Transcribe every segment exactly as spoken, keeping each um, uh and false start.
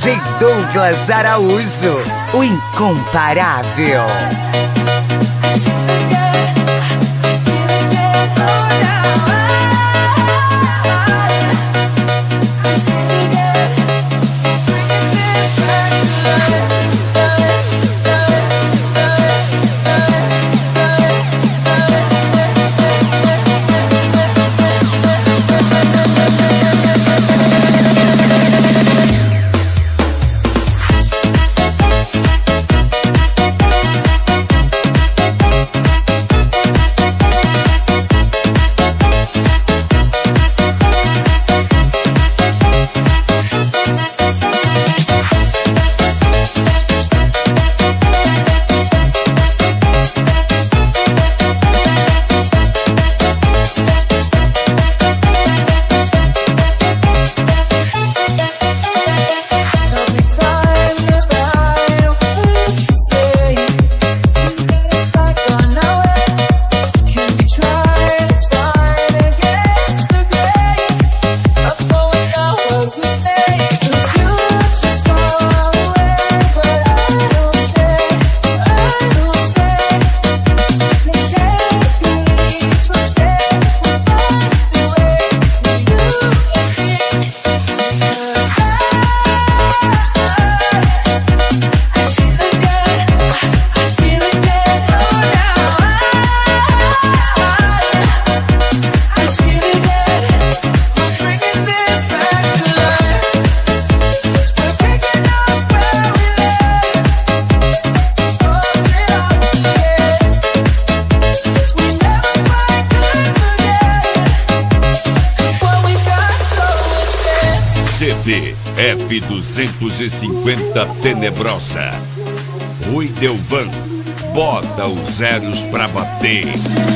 J Douglas Araújo, o incomparável. F duzentos e cinquenta Tenebrosa. Rui Delvan, bota os zeros pra bater.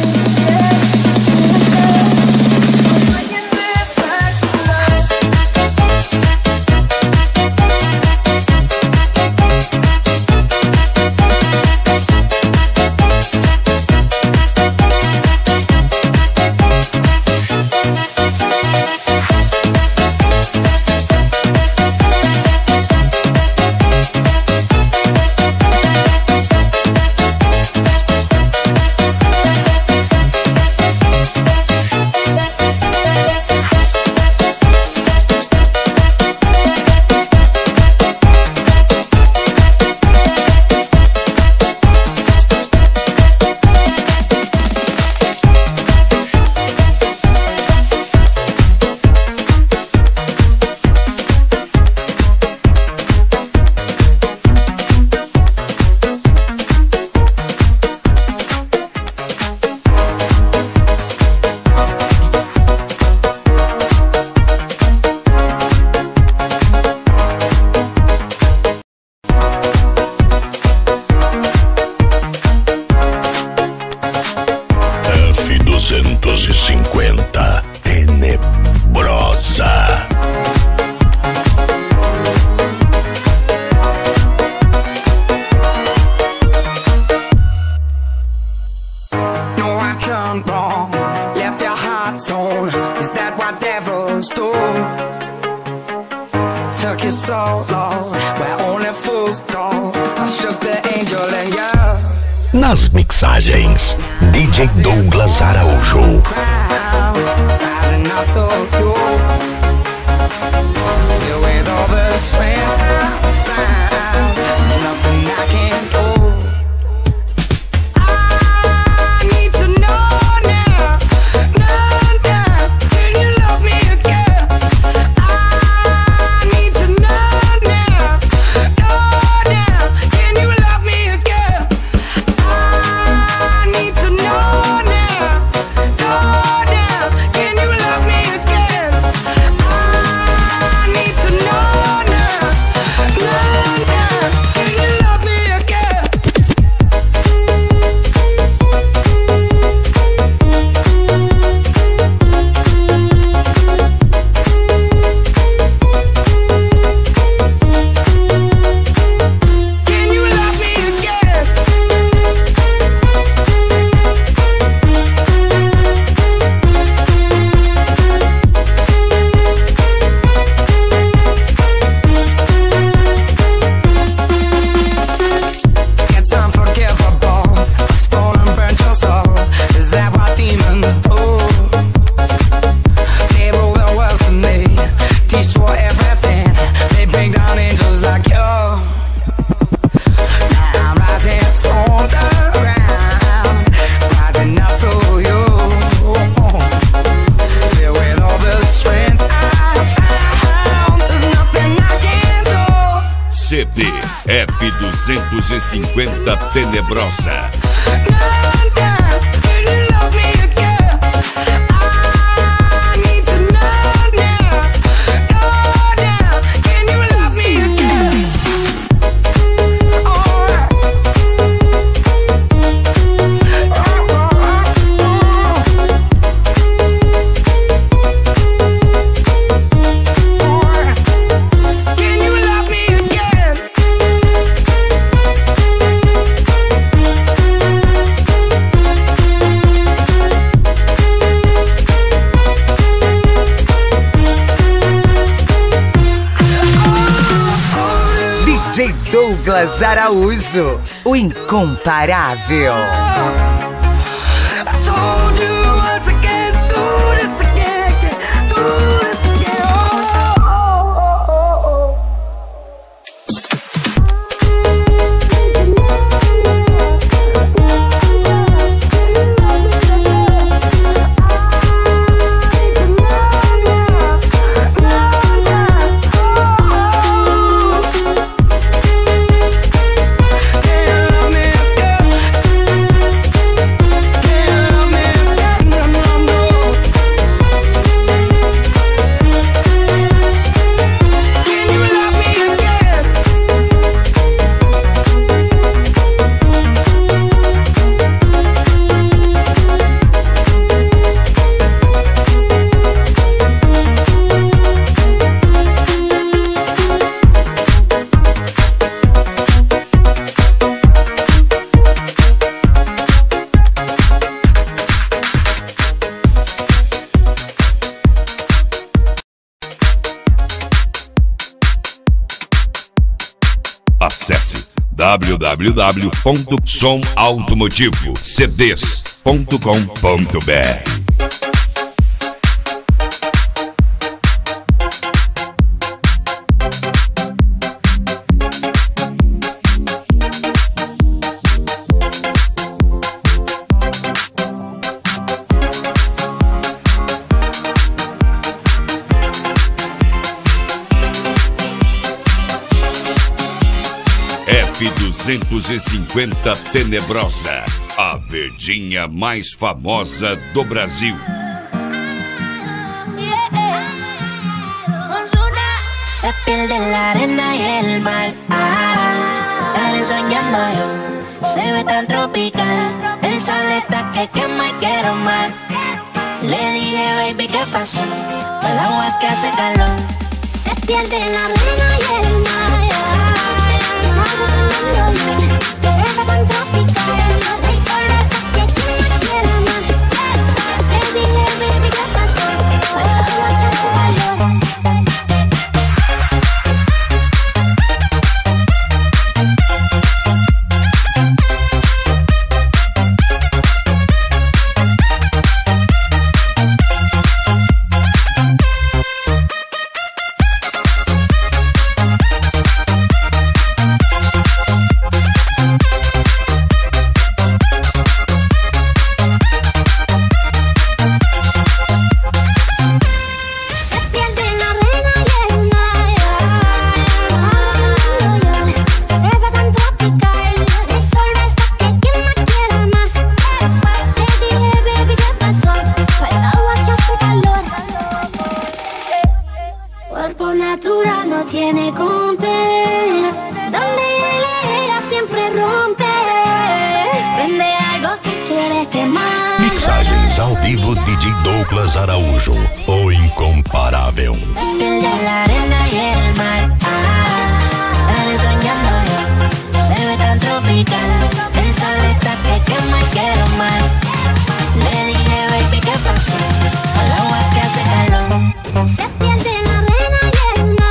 duzentos e cinquenta Tenebrosa. No, I done wrong, left your heart torn. Is that what devils do? Took you so long, where only fools go. I shook the angel and yeah. Nas mixagens, D J Douglas Araújo. destroy everything. They bring down angels like you. Now I'm rising from the ground, rising up to you. Filled with all the strength I found, there's nothing I can do. C D F duzentos e cinquenta Tenebrosa. D J Douglas Araújo, o incomparável. Acesse w w w ponto som automotivo c d s ponto com ponto b r. F duzentos e cinquenta Tenebrosa, a verdinha mais famosa do Brasil. Se pierde en la arena y el mar. Ah, estaré soñando yo. Se ve tan tropical. El sol está que quema y quiero mar. Le dije, baby, ¿qué pasó? Fue el agua que hace calor. Se pierde en la arena y el mar. Tiene compe, donde ella siempre rompe, prende algo que quiere quemar. Mixagens ao vivo D J Douglas Araújo, o incomparável. Pierde la arena y el mar. Ah, estaré soñando yo. Se ve tan tropical. El sol está que quema y quiero más. Le dije, baby, ¿qué pasó? El agua que hace calor. Se pierde la arena y el mar.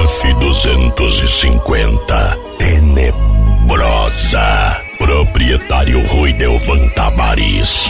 F duzentos e cinquenta Tenebrosa. Proprietário Rui Delvan Tavares.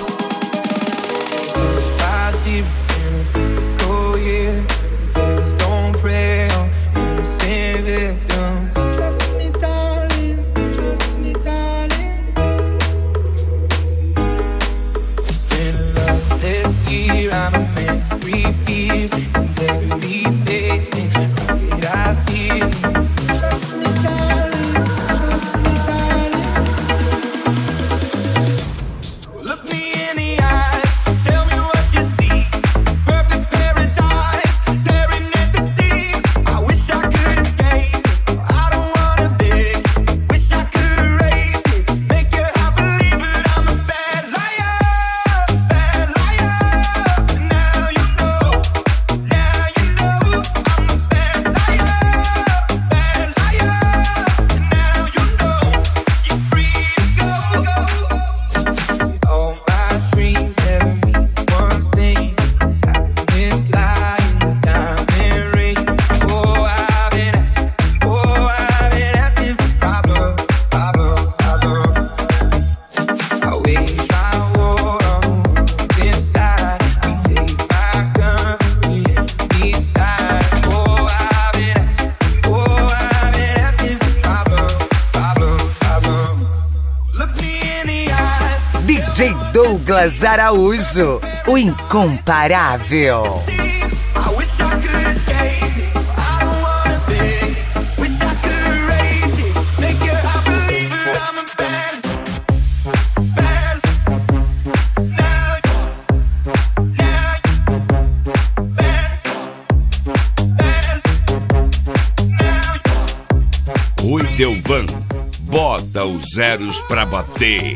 D J Douglas Araújo, o incomparável. Rui Delvan, bota os zeros pra bater.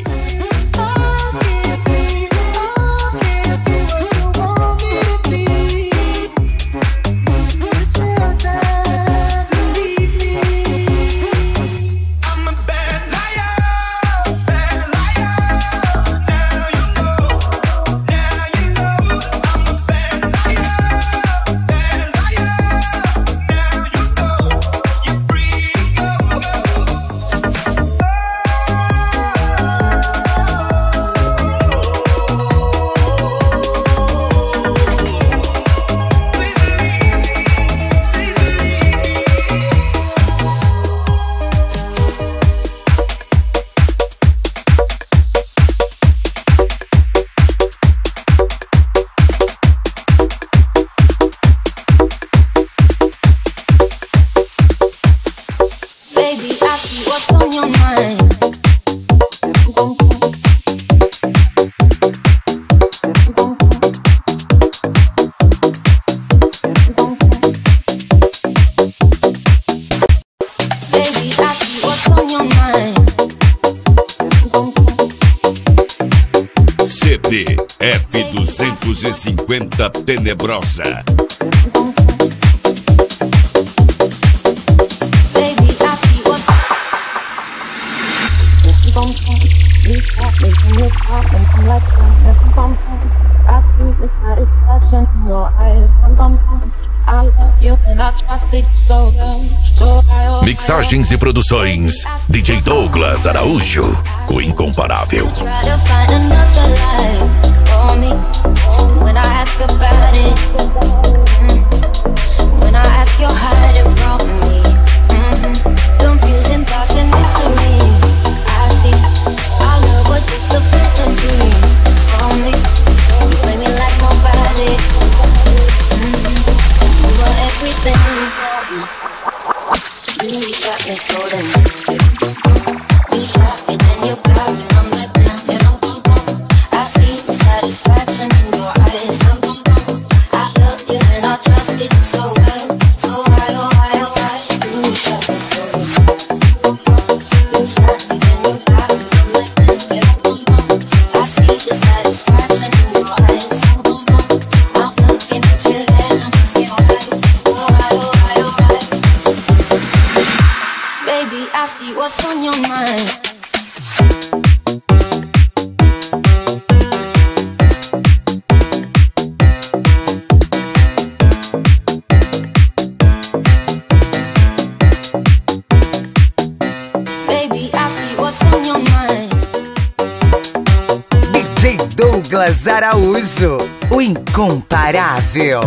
C D F duzentos e cinquenta Tenebrosa. Mixagens e produções D J Douglas Araújo, o incomparável. What's on your mind? Douglas Araújo, o incomparável.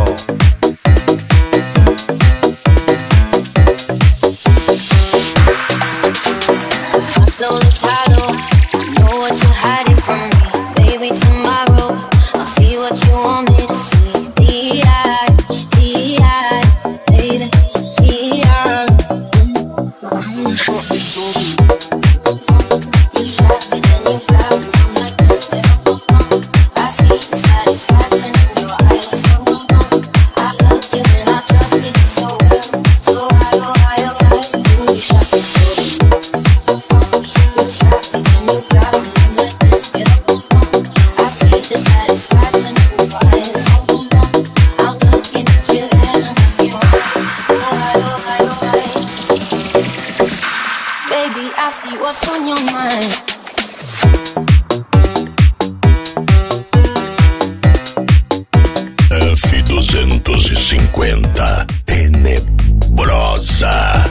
F duzentos e cinquenta Tenebrosa.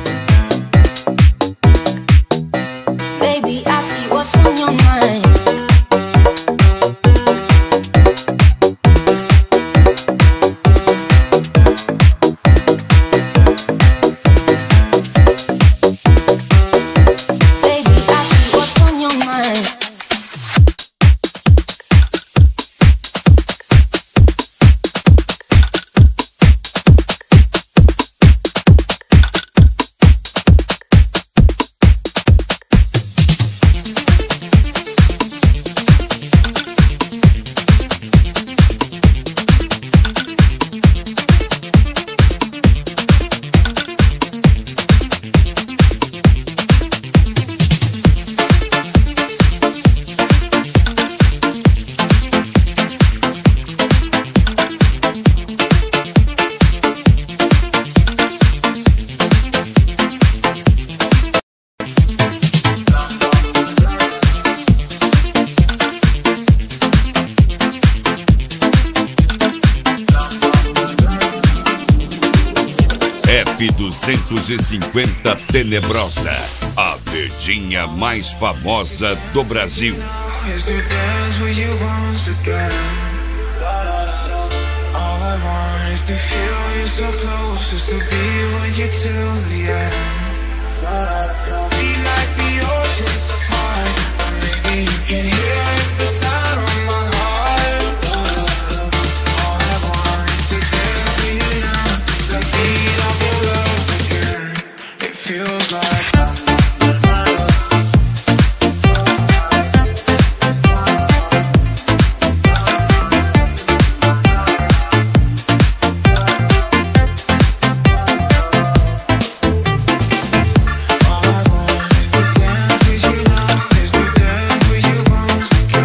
Baby, I see what's on your mind. F duzentos e cinquenta Tenebrosa, a verdinha mais famosa do Brasil. Let's do dance with you now.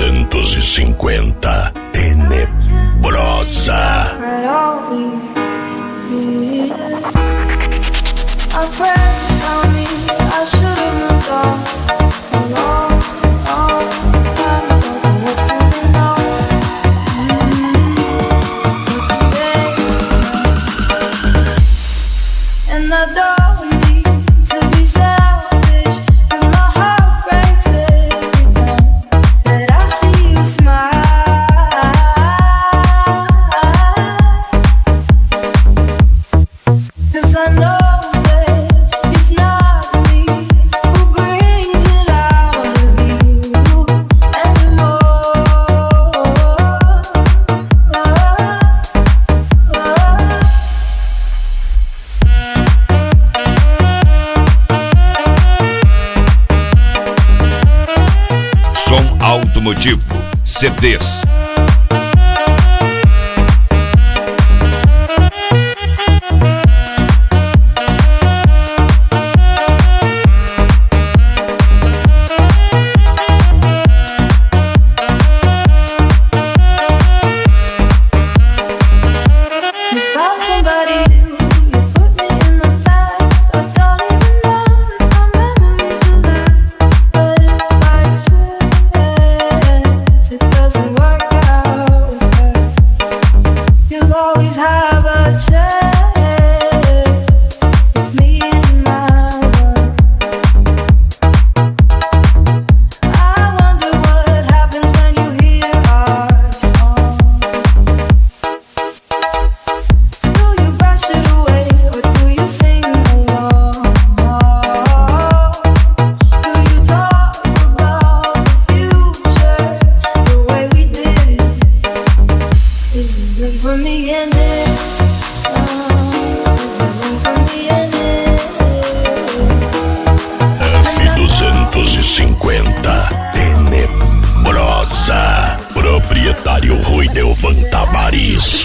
duzentos e cinquenta, Tenebrosa. Our friends tell me I should have moved on a long, long time ago. What do they know? Mm-hmm. And I don't need to be selfish, but my heart breaks every time that I see you smile. 'Cause I know Automotivo, C Ds. F duzentos e cinquenta, Tenebrosa. Proprietário Rui Delvan Tavares.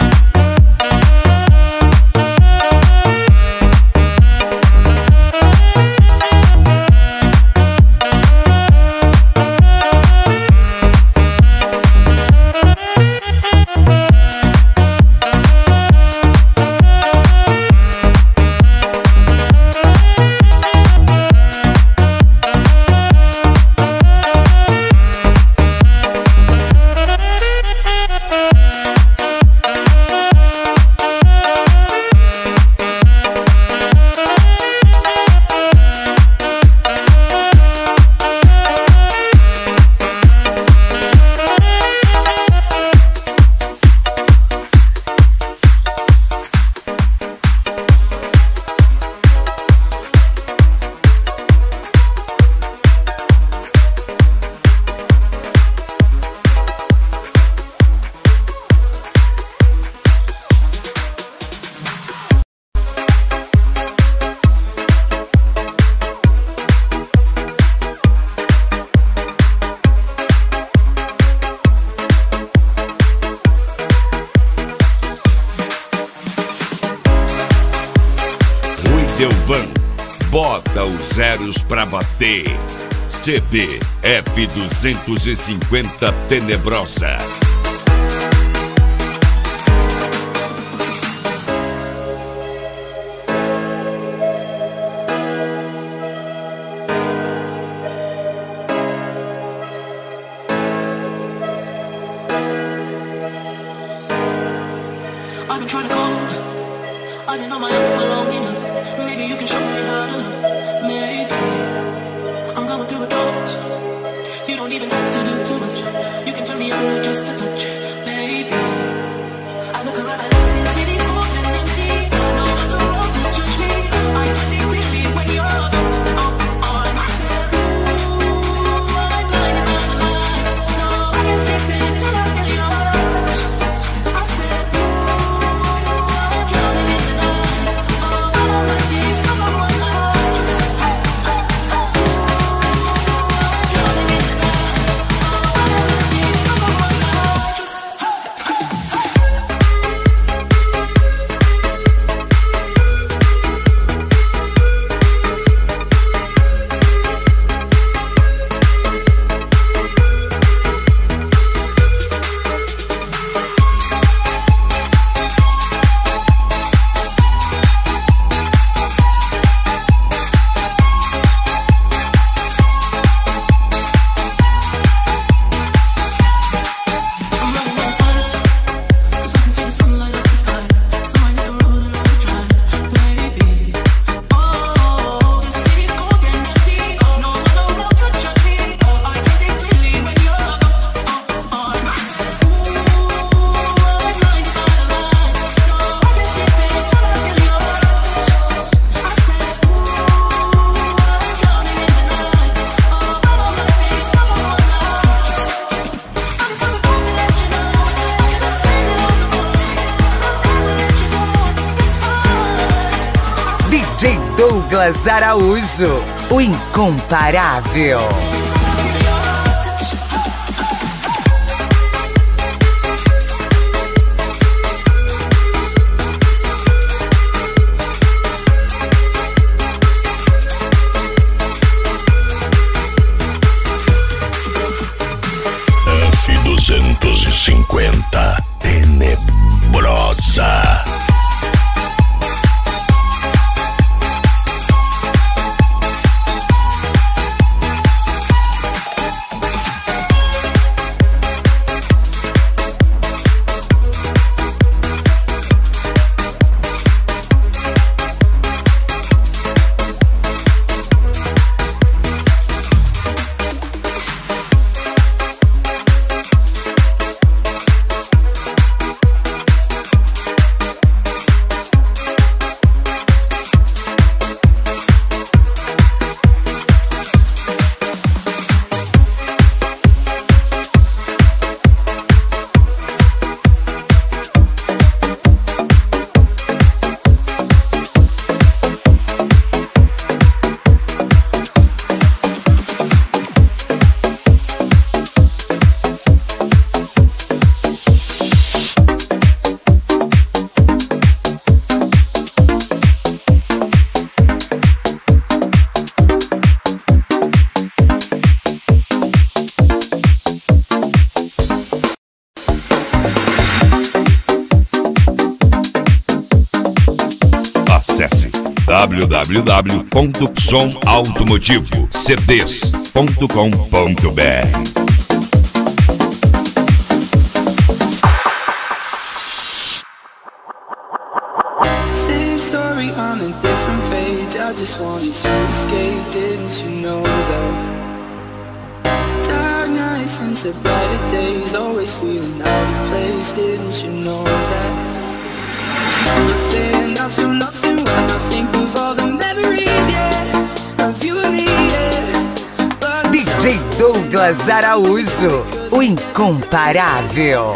Delvan, bota os zeros pra bater. C D F duzentos e cinquenta Tenebrosa. I've been trying to call, I didn't know my number for long enough. Maybe you can show me how to love. Maybe I'm going through a drought. You don't even have to do too much. You can turn me on with just a touch, baby. I look around and I see the city's cold and empty. No one's around to judge me. I can see clearly when you're on myself. Ooh, I'm blinded by the lights. No, I can sleep until I feel your touch. I said, ooh, I'm drowning in the night. Oh, I don't like this, no one like just, hey, hey, hey. Ooh, I'm drowning in the night. Oh, I don't like this, no one like Douglas Araújo, o incomparável. F duzentos e cinquenta Tenebrosa. Acesse w w w ponto som automotivo c d s ponto com ponto b r. Same story on a different page. I just wanted to escape, didn't you know that? Dark nights into brighter days, always feeling out of place, didn't you know that? I'm saying I feel nothing when I think of all the memories, yeah, of you and me, yeah. But D J Douglas Araújo, o incomparável.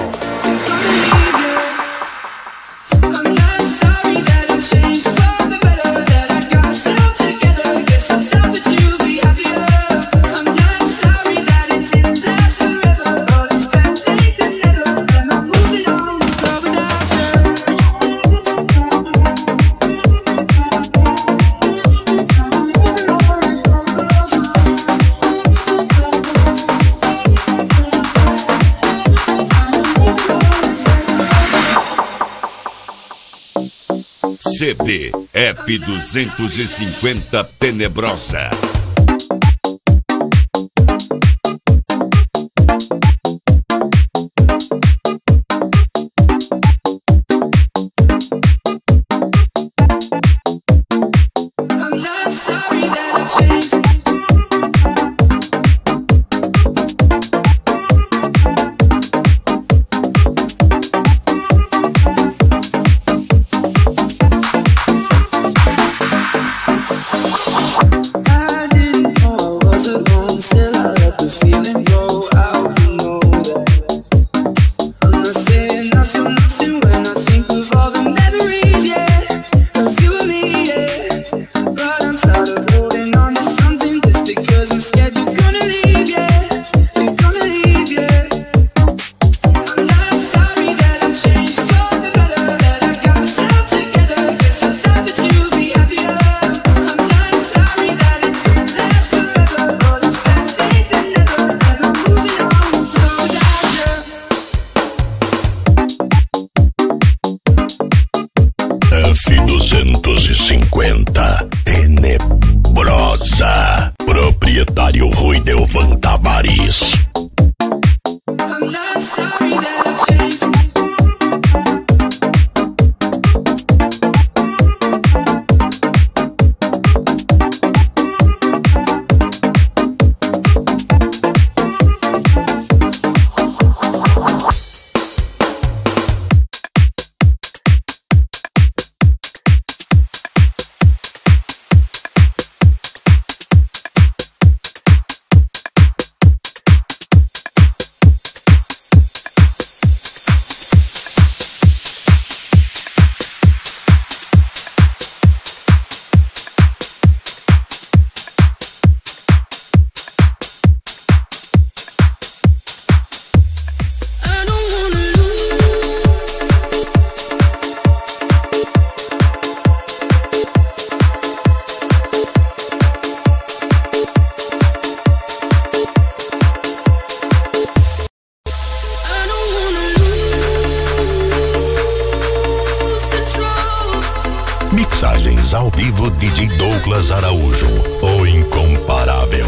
I'm not sorry that I'm changed for the better, that I got myself together. Guess I thought that you'd be happier. I'm not sorry that it didn't last forever, but it's better late than never, and I'm moving on, but without you. C D F duzentos e cinquenta Tenebrosa. I'm not sorry that I've changed. I didn't know I was alone, still I let the feeling go out, you know that. I'm not saying I feel nothing when I think of all the memories, yeah, of you and me, yeah. But I'm tired of holding on to something just because I'm scared you're gonna leave, yeah. You're gonna leave, yeah. I'm not sorry that I'm changed for the better, that I got myself together. Guess I thought that you'd be happier. I'm not sorry that it didn't last forever, but it's better late than never, and I'm moving on, but without you. F duzentos e cinquenta Tenebrosa. Proprietário Rui Delvan Tavares. I'm not sorry that I've changed. mixagens ao vivo D J Douglas Araújo, o incomparável.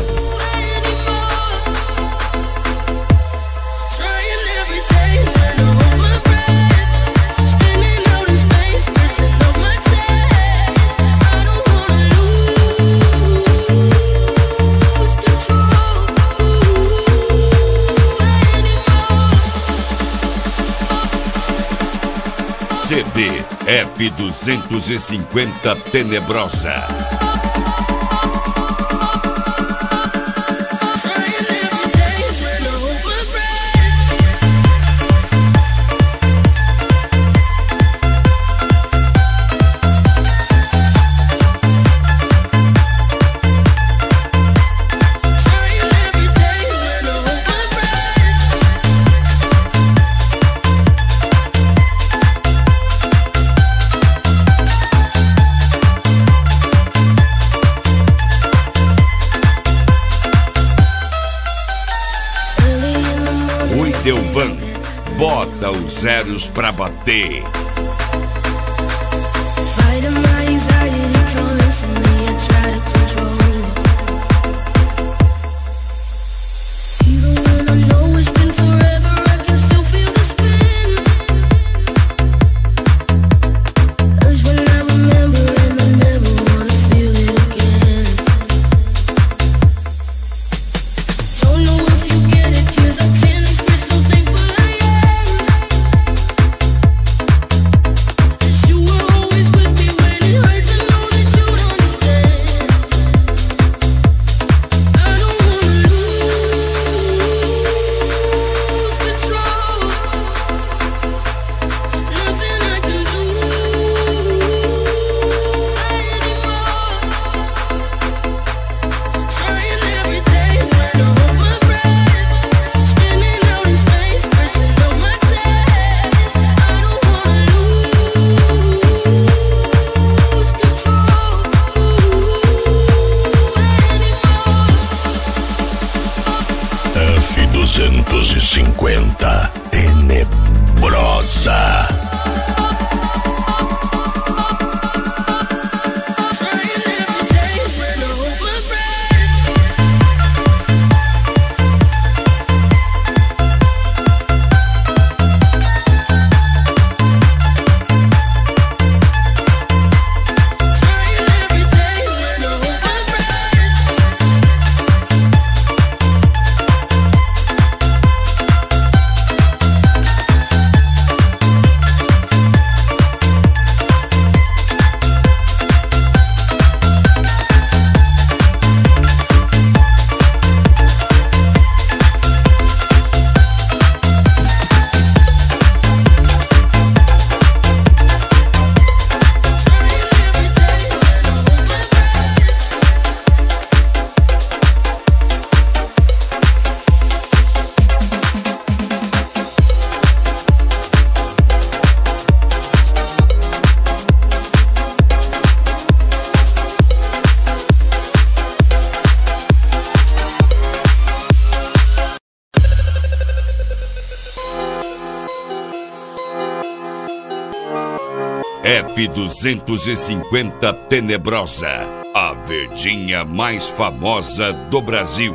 C D F duzentos e cinquenta Tenebrosa. Delvan, bota os zeros pra bater. F duzentos e cinquenta Tenebrosa. F duzentos e cinquenta Tenebrosa, a verdinha mais famosa do Brasil.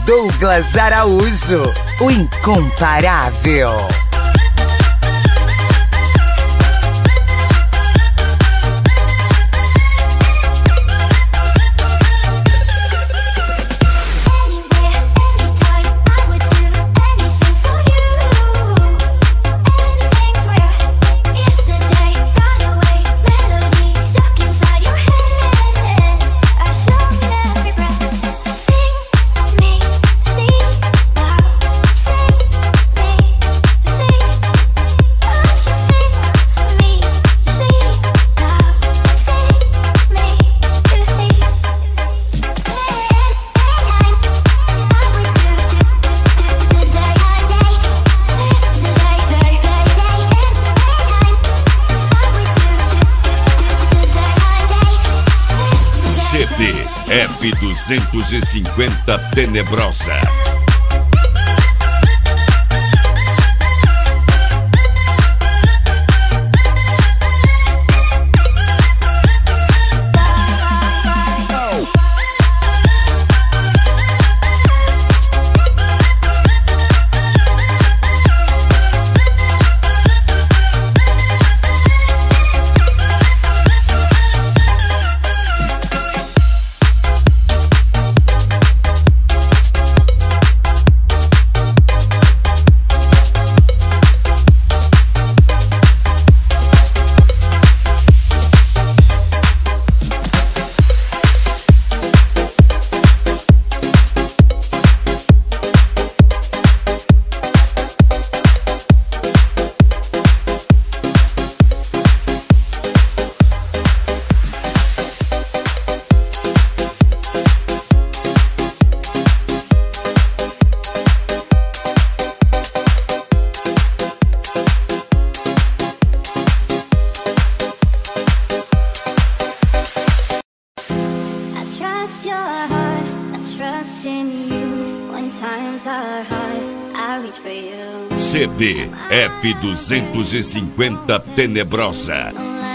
Douglas Araújo, o incomparável. C D F duzentos e cinquenta Tenebrosa. C D F duzentos e cinquenta Tenebrosa.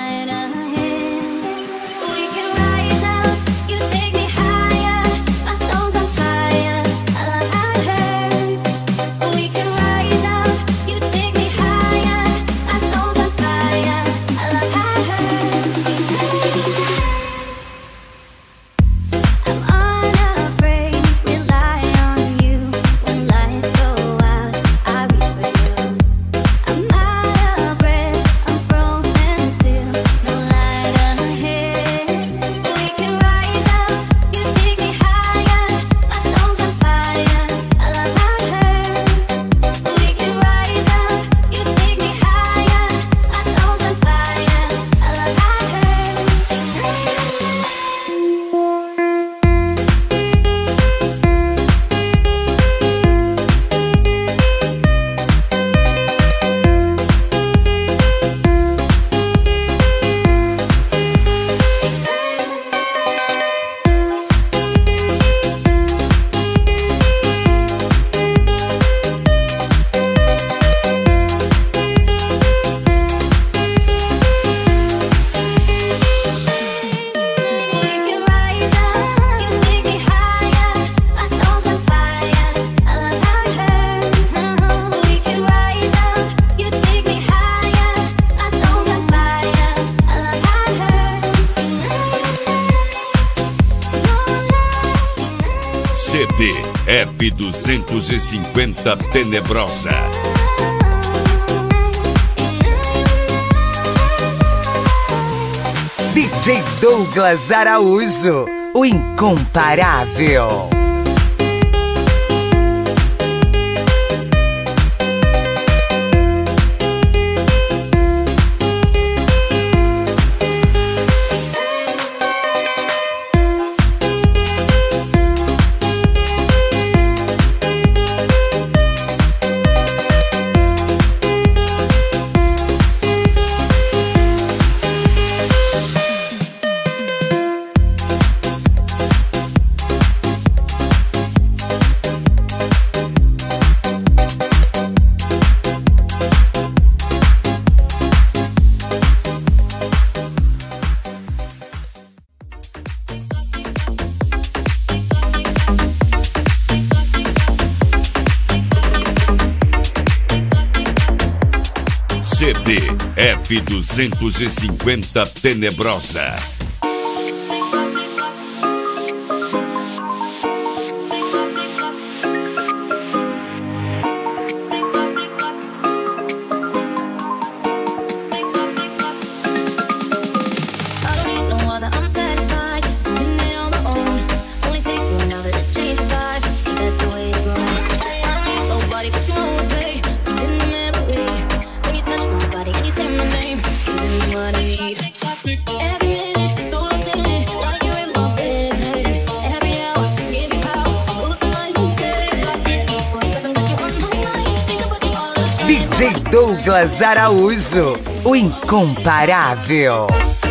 C D F duzentos e cinquenta Tenebrosa. D J Douglas Araújo, o incomparável. C D F duzentos e cinquenta Tenebrosa. D J Douglas Araújo, o incomparável.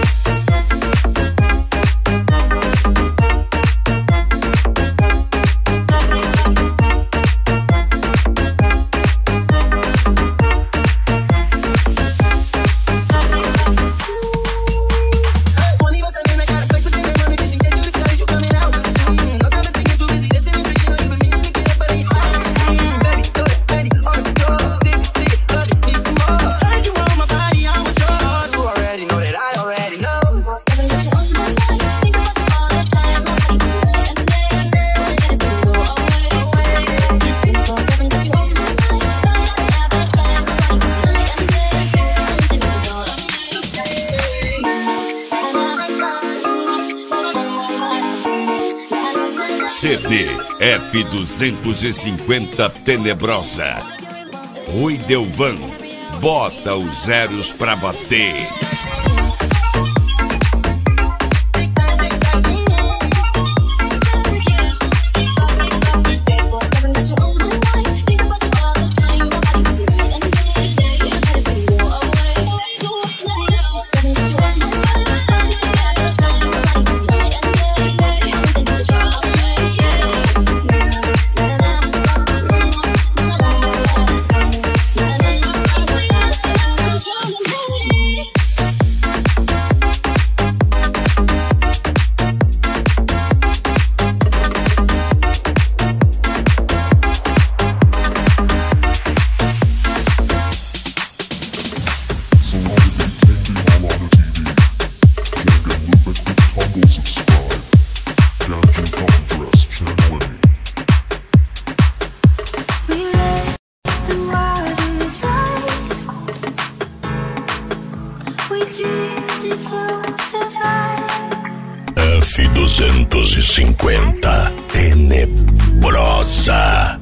C D F duzentos e cinquenta Tenebrosa. Rui Delvan, bota os zeros pra bater. F duzentos e cinquenta Tenebrosa.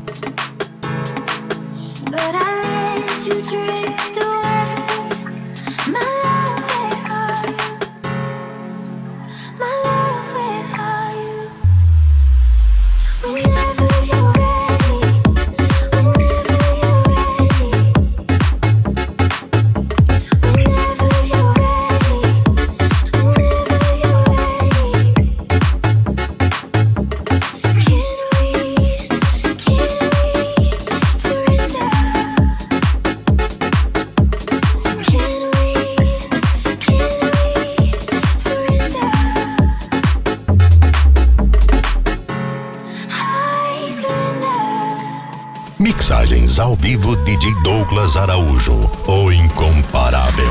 Mixagens ao vivo D J Douglas Araújo, o incomparável.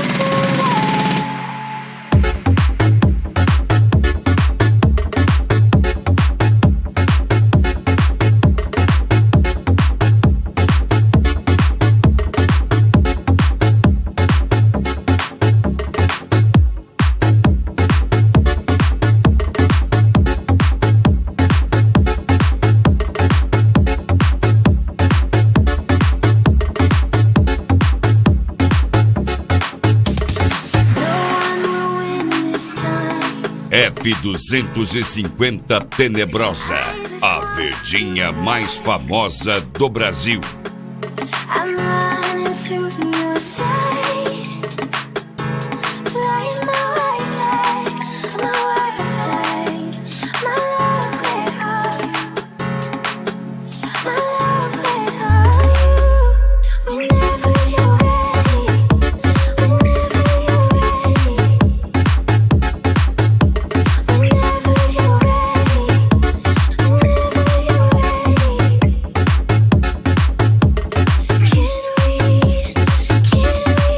F duzentos e cinquenta Tenebrosa, a verdinha mais famosa do Brasil. Can we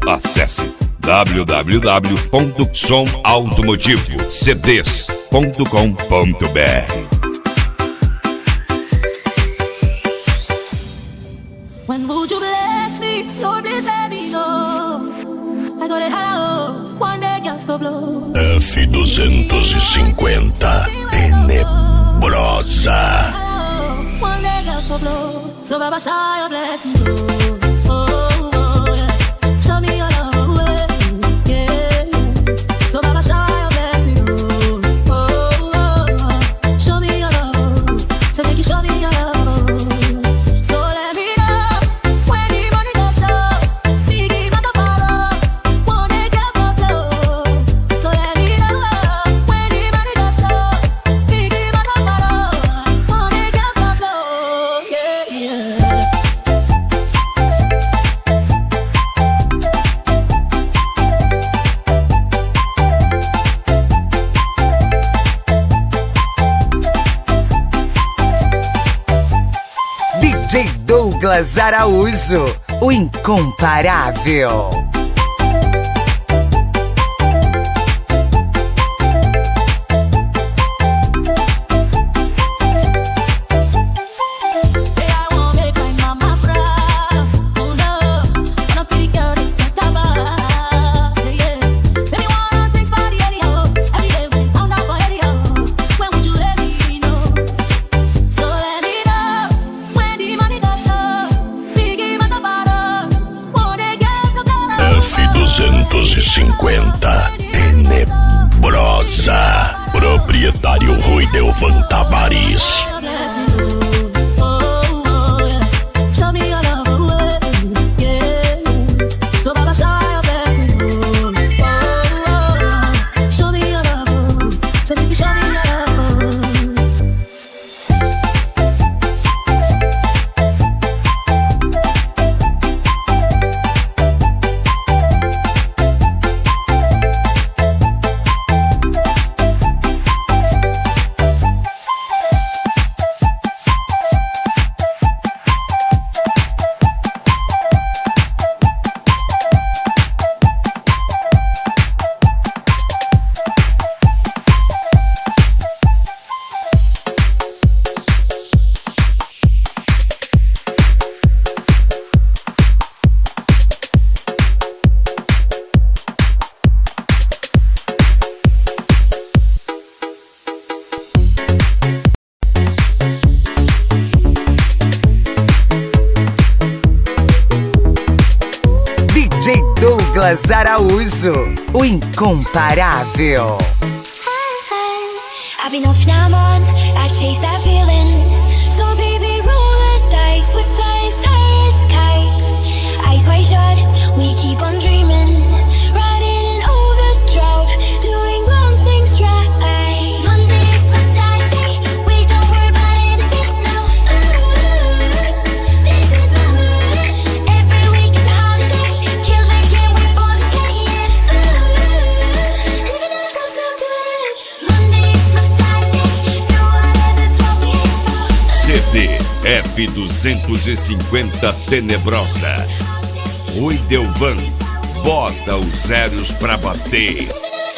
Acesse w w w ponto som automotivo c d s ponto com ponto b r. When would you bless me? Lord, please let me know. I got it hello. One day gas go blow. F duzentos e cinquenta Tenebrosa. One day gas go blow. So Baba shower your blessing. Oh, oh, oh, yeah. Show me your love, yeah, yeah. So Baba shower your blessing. Oh, oh, oh. Show me your love. So make you show me your love. So let me know when the money goes show. Biggie got the power. One day gas go blow. So let me know when the money goes show. Biggie got the power. One day gas go blow. Yeah, yeah. D J Douglas Araújo, o incomparável. Hey, I wanna make my mama proud. Oh no, wanna be the girl that can come out. Yeah, say me wanna things for the anyhow. Every day we found out for anyhow. When would you let me know? So let me know when the money goes show. Biggie mata bottom. One day girls go down. F duzentos e cinquenta Tenebrosa. Proprietário Rui Delvan Tavares. Show me your love, yeah. So Baba shower your blessing. Oh, oh, show me your love. So make you show me your love. D J Douglas Araújo, o incomparável. I've been off now, I'm on. I chase that feeling. So baby, roll the dice with us, high as kites. Eyes wide shut, we keep on dreaming. Riding in overdrive, doing wrong things right. Monday's my Saturday, we don't worry about anything now. Ooh, this is my mood. Every week is a holiday. Kill the game, we're born to stay. Ooh, living it feels so good. Monday's my Saturday, do whatever's what we here for. C D F duzentos e cinquenta Tenebrosa. Rui Delvan, bota os zeros pra bater.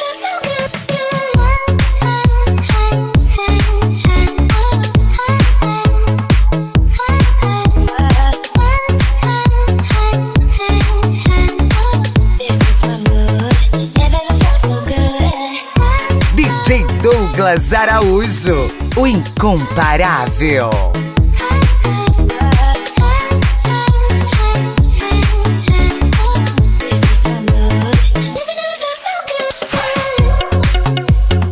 This is my mood. Never ever felt so good. D J Douglas Araújo, o incomparável. This is my mood. Never ever felt so good.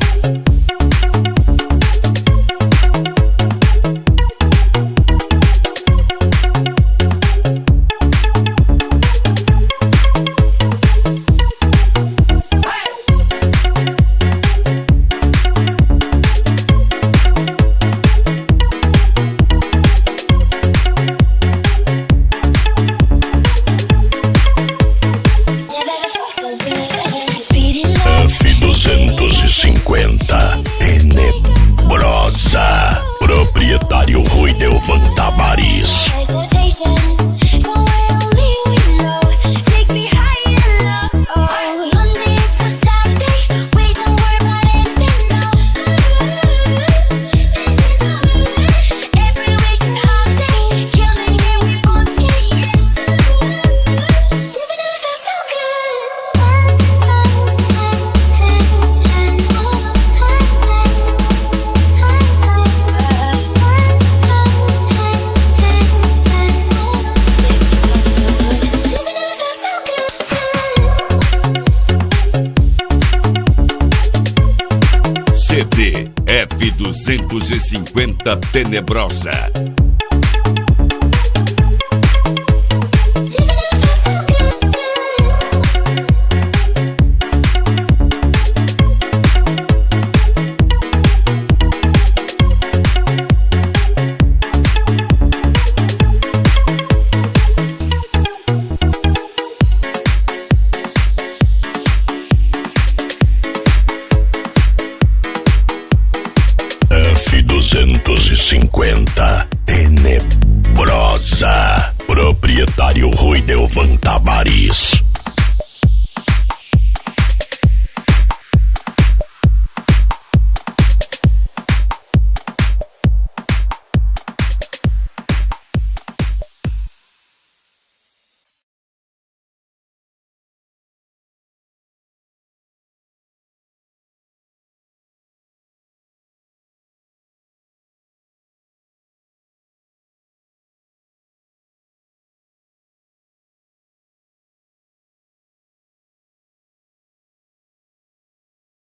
Never ever felt so good. Speeding low. F duzentos e cinquenta Tenebrosa. Proprietário Rui Delvan Tavares. Hesitation. Somewhere only we know. Take me higher, duzentos e cinquenta Tenebrosa. F duzentos e cinquenta Tenebrosa. Proprietário Rui Delvan Tavares.